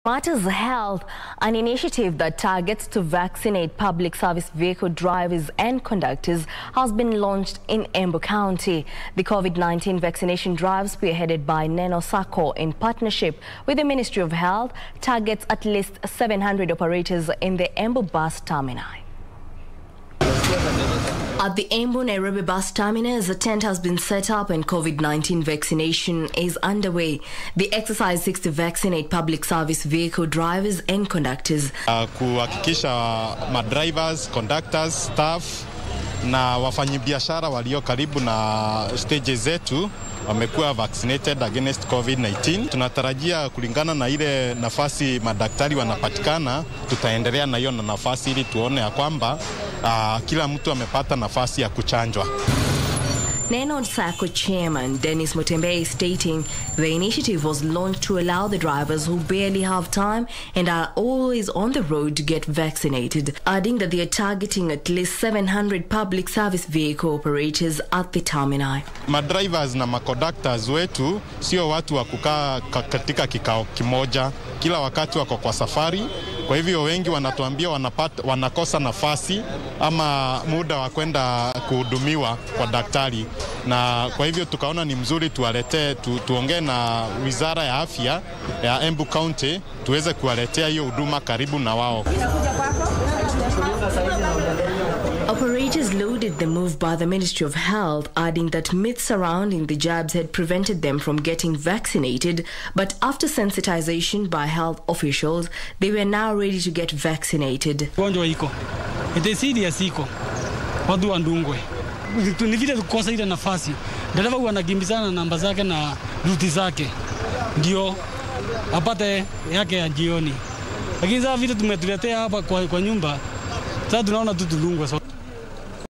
Matters Health, an initiative that targets to vaccinate public service vehicle drivers and conductors, has been launched in Embu County. The COVID-19 vaccination drive, spearheaded by Neno Sacco in partnership with the Ministry of Health, targets at least 700 operators in the Embu bus terminal. At the Embu Nairobi bus terminus, a tent has been set up and COVID-19 vaccination is underway. The exercise seeks to vaccinate public service vehicle drivers and conductors. Kuhakikisha madrivers, conductors, staff na wafanyabiashara walio karibu na stages zetu wamekuwa vaccinated against COVID-19. Tunatarajia kulingana na ile nafasi madaktari wanapatikana, tutaendelea na hiyo nafasi ili tuone ya kwamba kila mtu amepata nafasi ya kuchanjwa. Neno Sacco chairman Dennis Mutembei stating the initiative was launched to allow the drivers who barely have time and are always on the road to get vaccinated, adding that they are targeting at least 700 public service vehicle operators at the terminal. Madrivers na maconductors wetu sio watu wa kukaa katika kikao kimoja, kila wakati wako kwa safari. Kwa hivyo wengi wanatuambia wanakosa nafasi ama muda wa kwenda kuhudumiwa kwa daktari, na kwa hivyo tukaona ni mzuri tuongee na Wizara ya Afya ya Embu County tuweze kuwaletea hiyo huduma karibu na wao. Operators lauded the move by the Ministry of Health, adding that myths surrounding the jabs had prevented them from getting vaccinated, but after sensitization by health officials, they were now ready to get vaccinated. Gonjwa iko. Ite serious iko. Watu wandungwe. Ni vile kukosa ile nafasi. Dereva wanakimbizana namba zake na ruti zake. Ndio apate yake ya jioni. Lakini sasa vile tumetuletea hapa kwa nyumba, sasa tunaona tu tulungwe.